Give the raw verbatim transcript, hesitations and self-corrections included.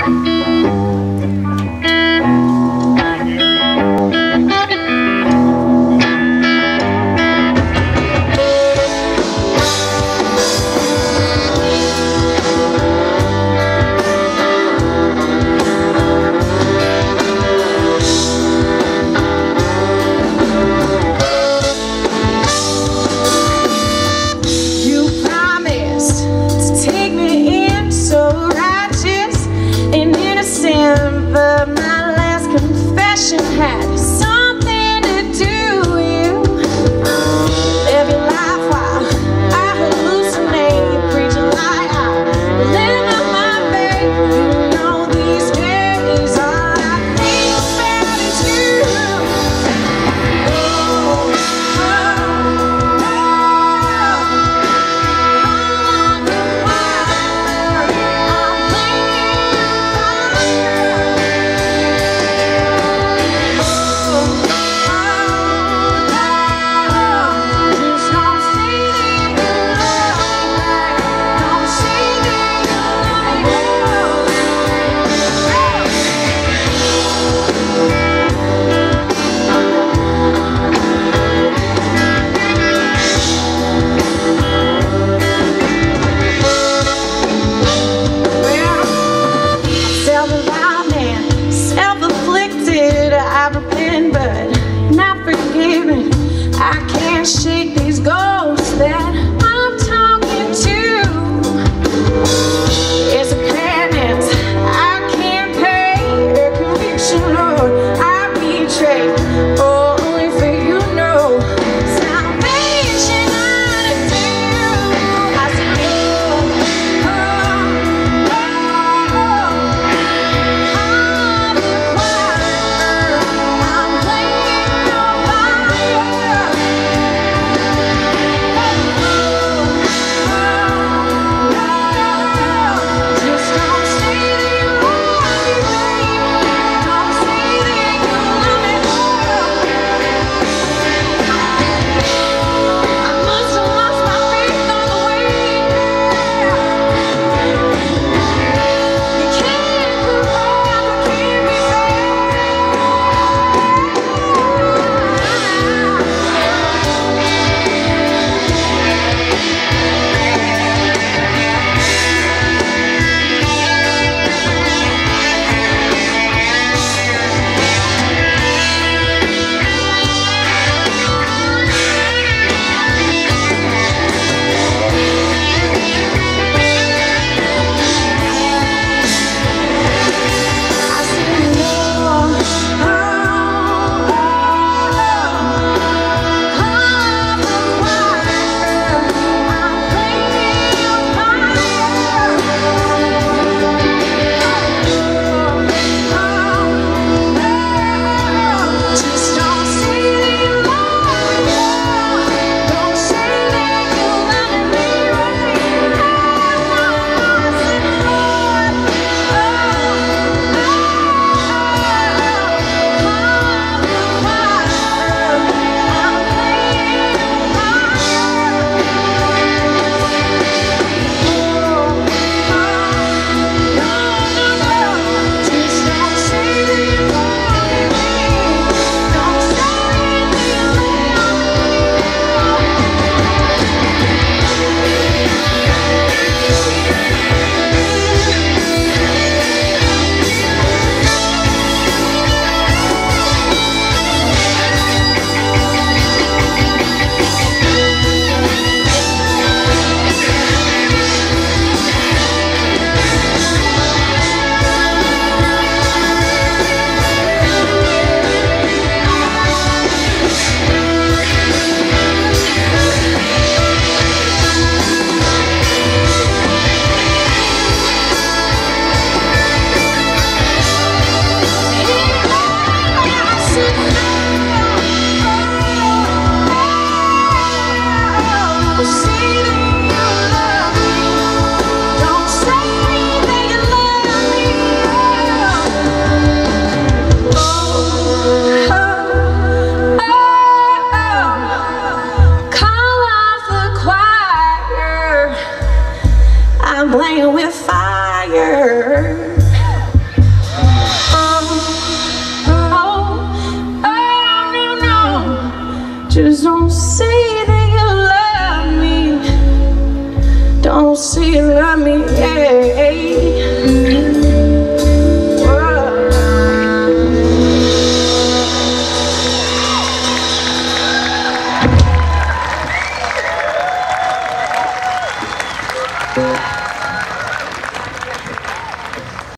Had something to do with you. Live your life while I hallucinate. You preach a lie, I live on my bed. You know these days all I think about is you. Oh, oh, oh, I can't shake these ghosts that I'm talking to. It's a penance I can't pay, a conviction, Lord, I betrayed. Only for you know salvation I do. I said, oh, oh, oh, oh, I'm the choir, I'm playing on fire. I'm playing with fire. Just don't say that you love me. Don't say you love me, yeah.